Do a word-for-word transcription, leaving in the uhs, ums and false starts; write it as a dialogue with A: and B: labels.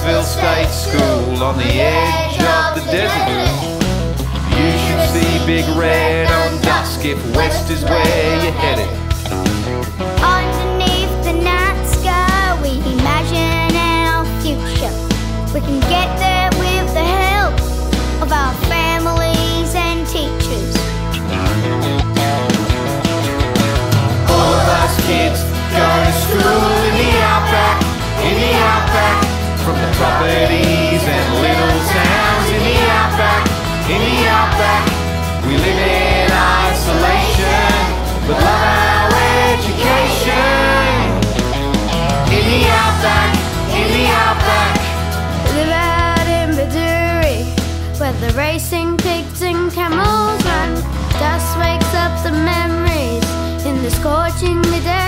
A: Birdsville State School on the edge of the desert. You should see Big Red on dusk if west is where you're headed.
B: Underneath the night sky we imagine our future. We can get there with the help of our families and teachers.
A: All of us kids go to school in the Outback, in the Outback. From the properties and little towns in the Outback, in the Outback. We live in isolation, but love our education. In the Outback, in the Outback.
B: Live out in Bedourie, where the racing pigs and camels run. Dust wakes up the memories in the scorching midday.